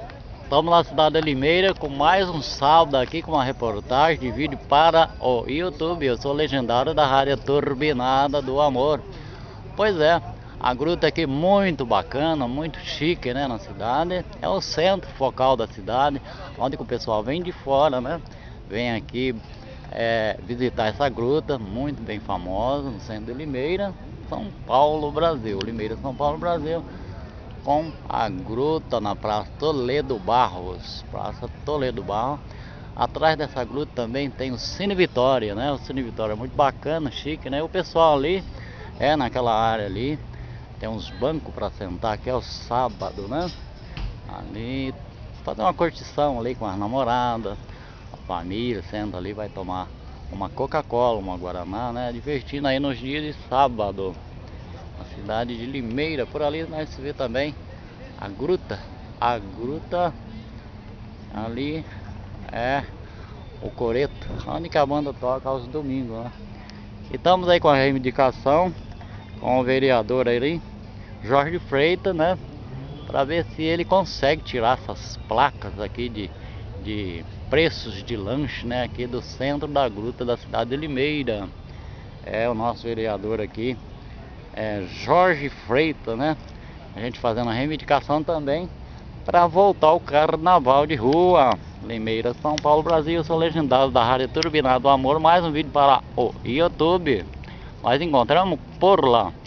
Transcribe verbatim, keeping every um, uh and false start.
Estamos na cidade de Limeira com mais um sábado aqui com uma reportagem de vídeo para o YouTube. Eu sou legendário da Rádio Turbinada do Amor. Pois é, a gruta aqui muito bacana, muito chique, né, na cidade. É o centro focal da cidade, onde o pessoal vem de fora, né, vem aqui é, visitar essa gruta, muito bem famosa, no centro de Limeira, São Paulo, Brasil. Limeira, São Paulo, Brasil. Com a gruta na Praça Toledo Barros, Praça Toledo Barros. Atrás dessa gruta também tem o Cine Vitória, né? O Cine Vitória é muito bacana, chique, né? O pessoal ali é naquela área ali, tem uns bancos para sentar, que é o sábado, né? Ali fazer uma curtição ali com as namoradas, a família senta ali, vai tomar uma Coca-Cola, uma Guaraná, né? Divertindo aí nos dias de sábado. A cidade de Limeira, por ali nós se vê também a gruta, a gruta ali é o Coreto, onde que a banda toca aos domingos, né? E estamos aí com a reivindicação com o vereador aí, Jorge Freitas, né? Para ver se ele consegue tirar essas placas aqui de, de preços de lanche, né? Aqui do centro da gruta da cidade de Limeira. É o nosso vereador aqui, é Jorge Freitas, né? A gente fazendo a reivindicação também para voltar ao carnaval de rua. Limeira, São Paulo, Brasil. Eu sou legendário da Rádio Turbinada do Amor. Mais um vídeo para o YouTube. Nós encontramos por lá.